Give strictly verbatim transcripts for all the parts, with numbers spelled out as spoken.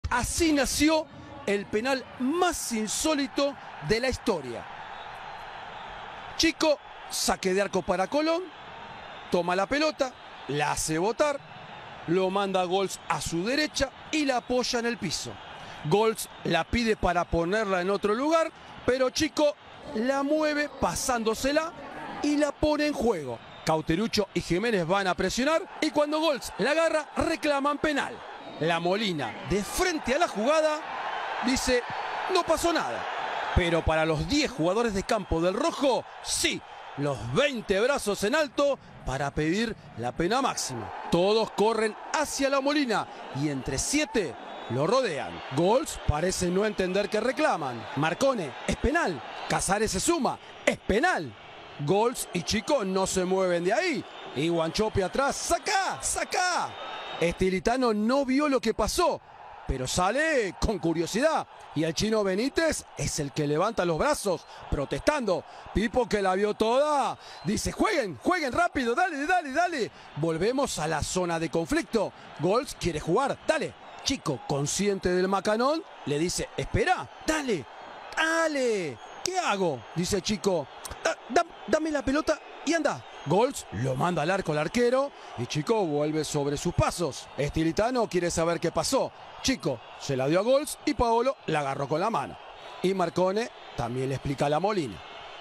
Así nació el penal más insólito de la historia. Chico, saque de arco para Colón, toma la pelota, la hace botar, lo manda a Goltz a su derecha y la apoya en el piso. Goltz la pide para ponerla en otro lugar, pero Chico la mueve pasándosela y la pone en juego. Cauteruccio y Jiménez van a presionar y cuando Goltz la agarra reclaman penal. La Molina, de frente a la jugada, dice no pasó nada. Pero para los diez jugadores de campo del rojo, sí, los veinte brazos en alto para pedir la pena máxima. Todos corren hacia la Molina y entre siete lo rodean. Goltz parece no entender que reclaman. Marcone, es penal. Casares se suma, es penal. Goltz y Chico no se mueven de ahí. Y Wanchope atrás, ¡saca! ¡Saca! Estilitano no vio lo que pasó, pero sale con curiosidad. Y el chino Benítez es el que levanta los brazos, protestando. Pipo, que la vio toda, dice, jueguen, jueguen rápido, dale, dale, dale. Volvemos a la zona de conflicto. Goltz quiere jugar, dale. Chico, consciente del macanón, le dice, espera, dale, dale. ¿Qué hago? Dice Chico, da, da, dame la pelota y anda. Goltz lo manda al arco al arquero y Chico vuelve sobre sus pasos. Estilitano quiere saber qué pasó. Chico se la dio a Goltz y Paolo la agarró con la mano. Y Marcone también le explica a la Molina.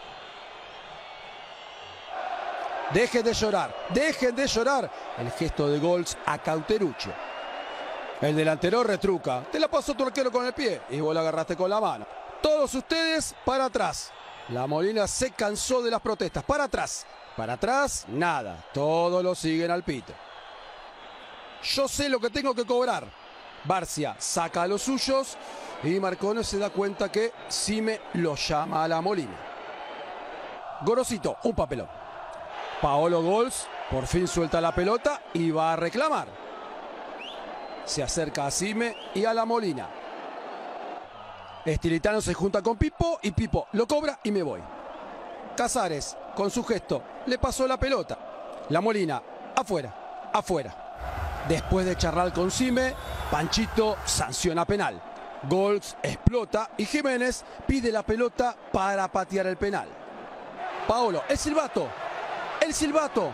Dejen de llorar, dejen de llorar. El gesto de Goltz a Cauteruccio. El delantero retruca. Te la pasó tu arquero con el pie y vos la agarraste con la mano. Todos ustedes para atrás. La Molina se cansó de las protestas. Para atrás. Para atrás, nada. Todos lo siguen al pito. Yo sé lo que tengo que cobrar. Barcia saca a los suyos y Marcone se da cuenta que Sime lo llama a la Molina. Gorosito, un papelón. Paolo Goltz por fin suelta la pelota y va a reclamar. Se acerca a Sime y a la Molina. Estilitano se junta con Pipo y Pipo lo cobra y me voy. Casares, con su gesto, le pasó la pelota. La Molina, afuera, afuera. Después de charlar con Sime, Panchito sanciona penal. Goltz explota y Jiménez pide la pelota para patear el penal. Paolo, el silbato, el silbato.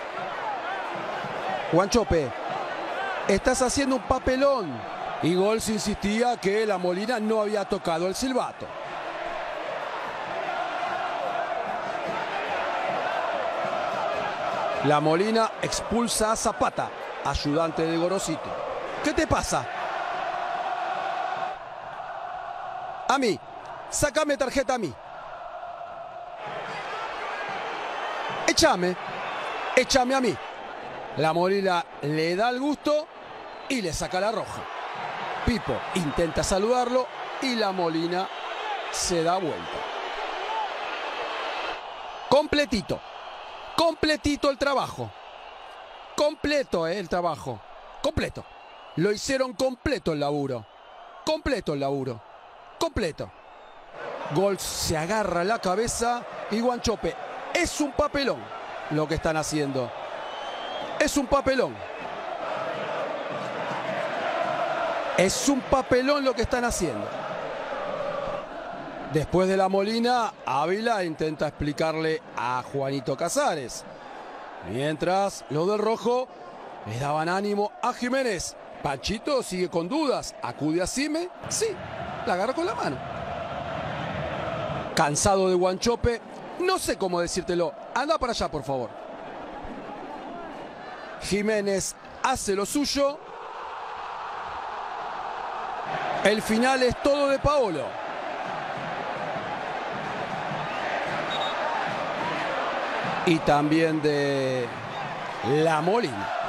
Wanchope, estás haciendo un papelón. Y Goltz insistía que la Molina no había tocado el silbato. La Molina expulsa a Zapata, ayudante de Gorosito. ¿Qué te pasa? A mí. Sácame tarjeta a mí. Échame. Échame a mí. La Molina le da el gusto y le saca la roja. Pipo intenta saludarlo y la Molina se da vuelta. Completito. Completito el trabajo. Completo eh, el trabajo. Completo. Lo hicieron completo el laburo. Completo el laburo. Completo. Goltz se agarra la cabeza y Wanchope. Es un papelón lo que están haciendo. Es un papelón. Es un papelón lo que están haciendo. Después de la Molina, Ávila intenta explicarle a Juanito Casares. Mientras los del rojo le daban ánimo a Jiménez. Panchito sigue con dudas. Acude a Sime. Sí, la agarra con la mano. Cansado de Wanchope, no sé cómo decírtelo. Anda para allá, por favor. Jiménez hace lo suyo. El final es todo de Paolo. Y también de la Molina.